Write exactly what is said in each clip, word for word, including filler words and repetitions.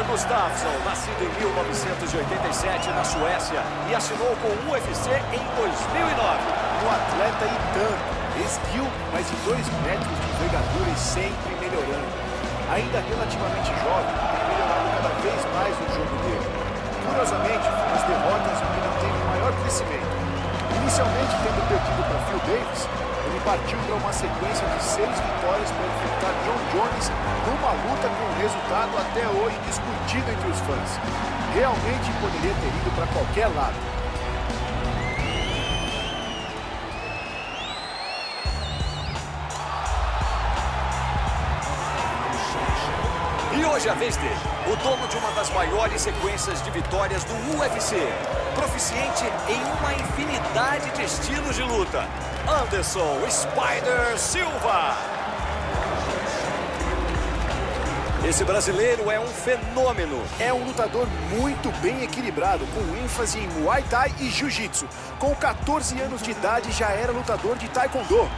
Gustafsson, nascido em mil novecentos e oitenta e sete na Suécia e assinou com o U F C em dois mil e nove. Um atleta e tanto, esguio, mais de dois metros de envergadura e sempre melhorando. Ainda relativamente jovem, tem melhorado cada vez mais no jogo dele. Curiosamente, as derrotas onde ele teve maior crescimento. Inicialmente, tendo perdido para Phil Davis, ele partiu para uma sequência de seis vitórias para enfrentar John Jones numa luta com resultado até hoje discutido entre os fãs. Realmente poderia ter ido para qualquer lado. E hoje é a vez dele, o dono de uma das maiores sequências de vitórias do U F C, proficiente em uma infinidade de estilos de luta, Anderson Spider Silva. Esse brasileiro é um fenômeno. É um lutador muito bem equilibrado, com ênfase em Muay Thai e Jiu-Jitsu. Com quatorze anos de idade, já era lutador de Taekwondo.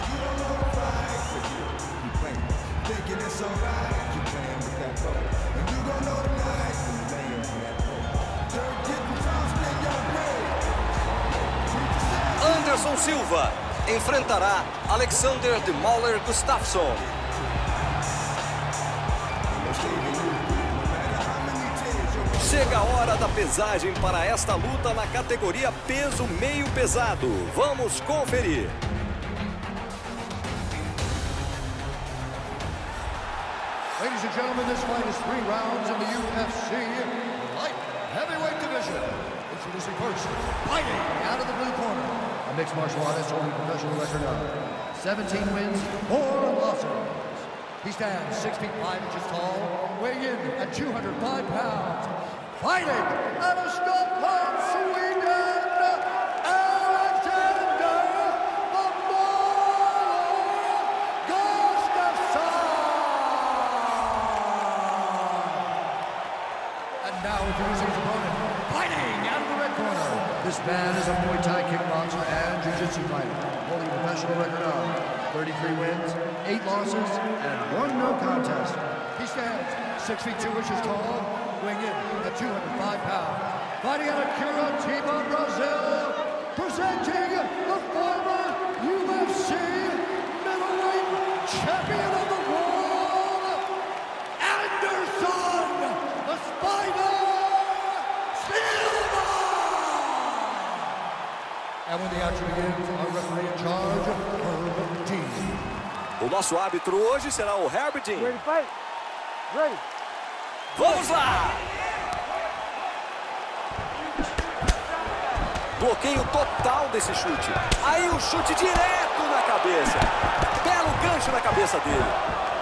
Anderson Silva enfrentará Alexander The Mauler Gustafsson. Chega a hora da pesagem para esta luta na categoria peso meio pesado. Vamos conferir. Ladies and gentlemen, this fight is three rounds in the U F C light heavyweight division. Introducing first, fighting out of the blue corner, a mixed martial artist holding professional record of seventeen wins, four losses. He stands six feet five inches tall, weighing in at two hundred five pounds. Fighting out of Stockholm, Sweden, Alexander the Mauler Gustafsson. And now introducing his opponent, fighting out of the red corner. This man is a Muay Thai kickboxer and Jiu-Jitsu fighter, holding a professional record of thirty-three wins, eight losses, and one no contest. He stands six feet two inches tall, weighing in at two hundred five pounds. Fighting out of Curitiba, Brazil, presenting the former U F C middleweight champion of the world, Anderson the Spider Silva! And when the action begins, our referee in charge, Herb Dean. O nosso árbitro hoje será o Herb Dean. Ready, fight. Ready. Vamos lá! Bloqueio total desse chute. Aí o chute direto na cabeça. Belo gancho na cabeça dele.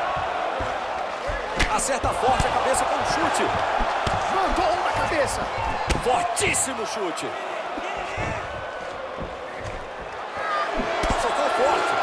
Acerta forte a cabeça com o chute. Mandou um na cabeça. Fortíssimo chute. Socou forte.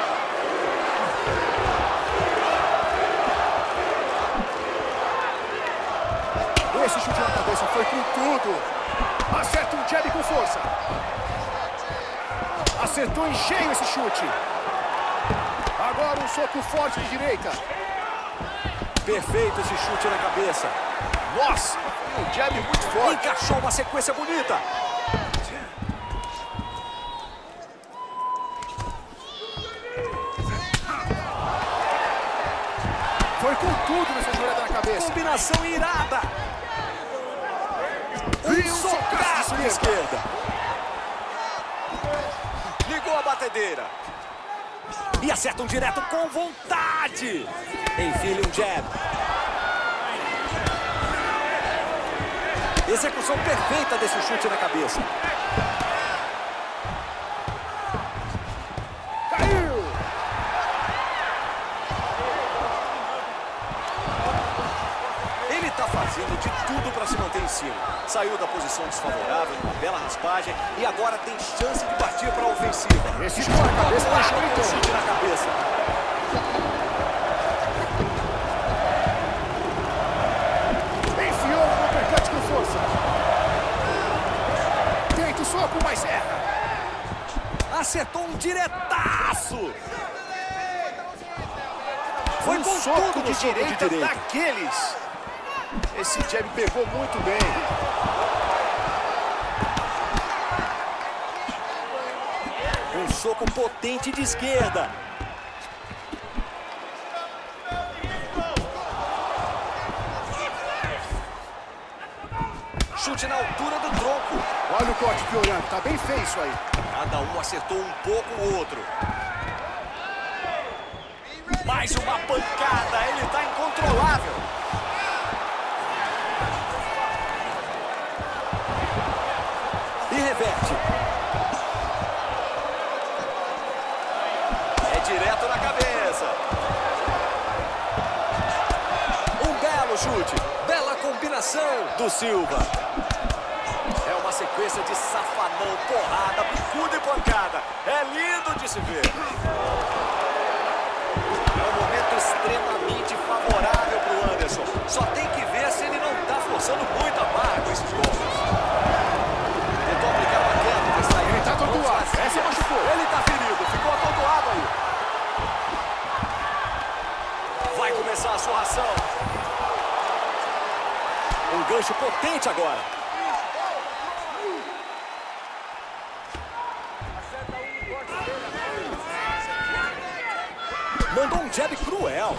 Esse chute na cabeça foi com tudo. Acerta um jab com força. Acertou em cheio esse chute. Agora um soco forte de direita. Perfeito esse chute na cabeça. Nossa, um jab muito forte. Encaixou uma sequência bonita. Foi com tudo nessa jogada na cabeça. Combinação irada. Um socaço na esquerda. Ligou a batedeira. E acerta um direto com vontade. Enfia um jab. Execução perfeita desse chute na cabeça. Caiu. Ele está fazendo de tudo para se manter em cima. Saiu da posição desfavorável, uma bela raspagem, e agora tem chance de partir para a ofensiva. Esse chute na cabeça Lá deixou com então. o chute na cabeça. Enfiou um uppercut com força. Tenta o soco, mas erra. Acertou um diretaço. Foi Um com soco tudo de no soco de direita direita. daqueles. Esse jab pegou muito bem. Um soco potente de esquerda. Chute na altura do tronco. Olha o corte piorando, tá bem feio isso aí. Cada um acertou um pouco o outro. Mais uma pancada, ele tá incontrolável. E reverte. É direto na cabeça. Um belo chute. Bela combinação do Silva. É uma sequência de safanão, porrada, bicuda e pancada. É lindo de se ver. É um momento extremamente favorável para o Anderson. Só tem que ver se ele não está forçando muito a barra com esses golpes. Tentou aplicar uma queda, mas saiu. Ele está atordoado. Essa machucou. Ele está ferido, ficou atordoado aí. Vai começar a sua ação. Um gancho potente agora. Mandou um jab cruel.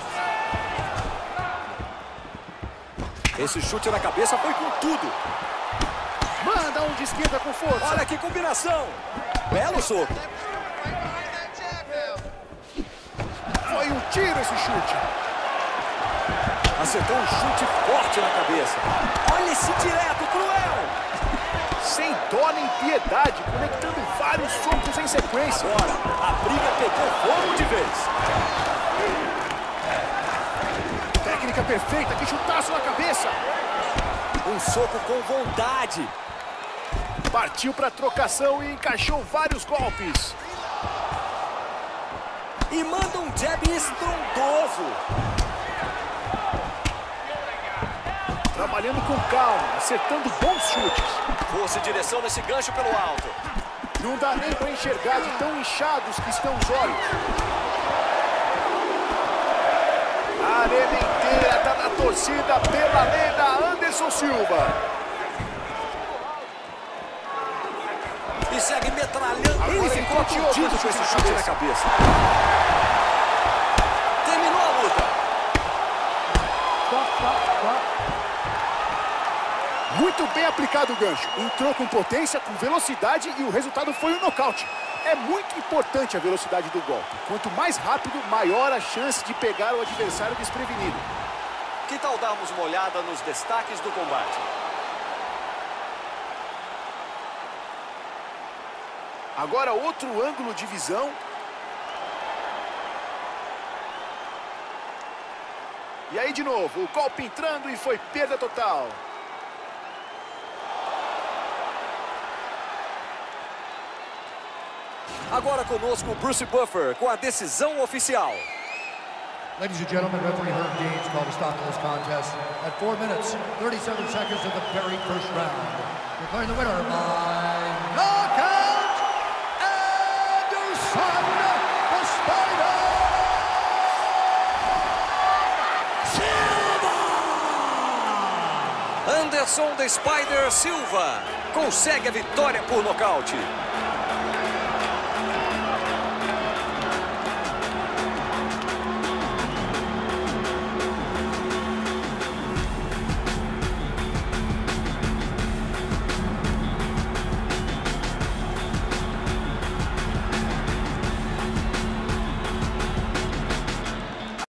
Esse chute na cabeça foi com tudo. Manda um de esquerda com força. Olha que combinação. Belo soco. Foi um tiro esse chute. Acertou um chute forte na cabeça. Olha esse direto cruel. Sem dó nem piedade, conectando vários socos em sequência. Agora, a briga pegou fogo de vez. Técnica perfeita, que chutaço na cabeça. Um soco com vontade. Partiu para trocação e encaixou vários golpes. E manda um jab estrondoso. Trabalhando com calma, acertando bons chutes. Força e direção nesse gancho pelo alto. Não dá nem para enxergar de tão inchados que estão os olhos. A arena inteira está na torcida pela lenda Anderson Silva. E segue metralhando. Agora Ele ficou atingido com esse chute na cabeça. Terminou a luta. Stop, stop, stop. Muito bem aplicado o gancho. Entrou com potência, com velocidade e o resultado foi um nocaute. É muito importante a velocidade do golpe. Quanto mais rápido, maior a chance de pegar o adversário desprevenido. Que tal darmos uma olhada nos destaques do combate? Agora outro ângulo de visão. E aí de novo, o golpe entrando e foi perda total. Agora conosco o Bruce Buffer com a decisão oficial. Ladies and gentlemen, referee Herb Gaines called a stop to this contest at four minutes, thirty-seven seconds of the very first round. Declaring the winner by knockout, Anderson the Spider Silva! Anderson the Spider Silva consegue a vitória por nocaute.